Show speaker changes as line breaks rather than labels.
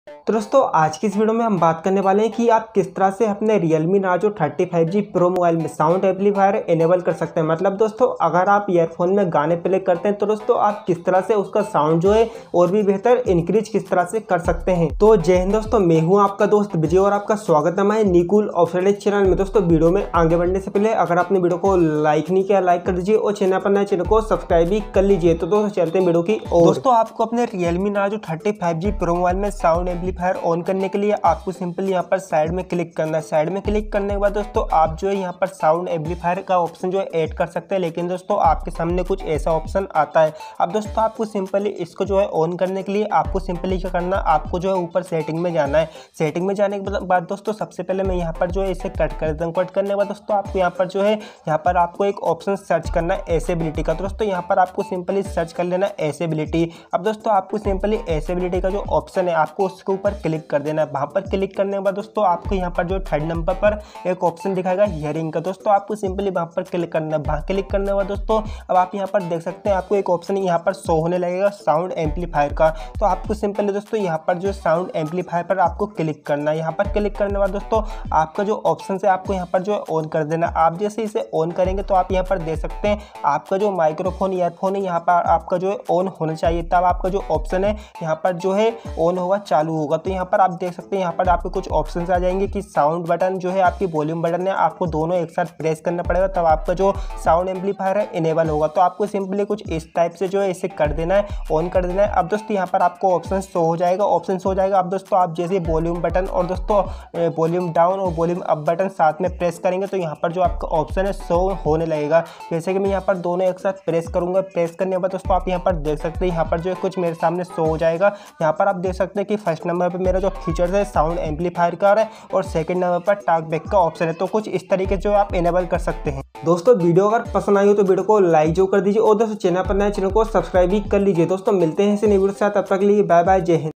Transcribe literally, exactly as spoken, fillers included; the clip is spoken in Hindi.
तो दोस्तों आज की इस वीडियो में हम बात करने वाले हैं कि आप किस तरह से अपने Realme Narzo thirty five G Pro mobile में साउंड एम्पलीफायर इनेबल कर सकते हैं। मतलब दोस्तों अगर आप ईयरफोन में गाने प्ले करते हैं तो दोस्तों आप किस तरह से उसका साउंड जो है और भी बेहतर इंक्रीज किस तरह से कर सकते हैं। तो जय हिंद दोस्तों, मैं हूं आपका दोस्त विजय और आपका स्वागत है हमारे निकुल ऑफिशियल चैनल में। दोस्तों वीडियो में आगे बढ़ने से पहले अगर आपने वीडियो को लाइक नहीं किया लाइक कर दीजिए और चैनल पर नए चैनल को सब्सक्राइब भी कर लीजिए। तो दोस्तों चलते हैं वीडियो की ओर। दोस्तों आपको अपने Realme Narzo thirty five G Pro mobile में साउंड एम्पलीफायर ऑन करने के लिए आपको सिंपली यहाँ पर साइड में क्लिक करना है। साइड में क्लिक करने के बाद दोस्तों आप जो है यहाँ पर साउंड एम्पलीफायर का ऑप्शन जो है ऐड कर सकते हैं, लेकिन दोस्तों आपके सामने कुछ ऐसा ऑप्शन आता है। अब दोस्तों आपको सिंपली इसको जो है ऑन करने के लिए आपको सिंपली क्या करना है, आपको जो है ऊपर सेटिंग में जाना है। सेटिंग में जाने के बाद दोस्तों सबसे पहले मैं यहाँ पर जो है इसे कट कर देता हूँ। कट करने के बाद दोस्तों आपको यहाँ पर जो है यहाँ पर आपको एक ऑप्शन सर्च करना है एसेबिलिटी का। तो दोस्तों यहाँ पर आपको सिंपली सर्च कर लेना है एसेबिलिटी। अब दोस्तों आपको सिंपली एसेबिलिटी का जो ऑप्शन है आपको उसके ऊपर क्लिक कर देना है। वहाँ पर क्लिक करने के बाद दोस्तों आपको यहाँ पर जो थर्ड नंबर पर एक ऑप्शन दिखाएगा हियरिंग का। दोस्तों आपको सिंपली वहाँ पर क्लिक करना है। वहाँ क्लिक करने के बाद दोस्तों अब आप यहाँ पर देख सकते हैं आपको एक ऑप्शन यहाँ पर शो होने लगेगा साउंड एम्पलीफायर का। तो आपको सिंपली दोस्तों यहाँ पर जो साउंड एम्पलीफायर पर आपको क्लिक करना है। यहाँ पर क्लिक करने के बाद दोस्तों आपका जो ऑप्शन है आपको यहाँ पर जो है ऑन कर देना। आप जैसे इसे ऑन करेंगे तो आप यहाँ पर देख सकते हैं आपका जो माइक्रोफोन ईयरफोन है यहाँ पर आपका जो है ऑन होना चाहिए, तब आपका जो ऑप्शन है यहाँ पर जो है ऑन होगा चालू होगा। तो यहाँ पर आप देख सकते हैं यहाँ पर आपको कुछ ऑप्शंस आ जाएंगे कि साउंड बटन जो है आपकी वॉल्यूम बटन है, आपको दोनों एक साथ प्रेस करना पड़ेगा तब आपका जो साउंड एम्पलीफायर है इनेबल होगा। तो आपको सिंपली कुछ इस टाइप से जो है इसे कर देना है, ऑन कर देना है। अब दोस्तों यहाँ पर आपको ऑप्शन शो हो जाएगा, ऑप्शन शो हो जाएगा। अब दोस्तों आप जैसे वॉल्यूम बटन और दोस्तों वॉल्यूम डाउन और वॉल्यूम अप बटन साथ में प्रेस करेंगे तो यहाँ पर जो आपका ऑप्शन है शो होने लगेगा। जैसे कि मैं यहाँ पर दोनों एक साथ प्रेस करूँगा, प्रेस करने के बाद दोस्तों आप यहाँ पर देख सकते हैं यहाँ पर जो है कुछ मेरे सामने शो हो जाएगा। यहाँ पर आप देख सकते हैं कि फर्स्ट नंबर पर मेरा जो फीचर्स है साउंड एम्पलीफायर का है और सेकंड नंबर पर टॉक बैक का ऑप्शन है। तो कुछ इस तरीके से जो आप इनेबल कर सकते हैं। दोस्तों वीडियो अगर पसंद आई हो तो वीडियो को लाइक जो कर दीजिए और दोस्तों चैनल पर नए चैनल को सब्सक्राइब भी कर लीजिए। दोस्तों मिलते हैं इसे नई वीडियो के साथ, तब तक के लिए बाय बाय, जय हिंद।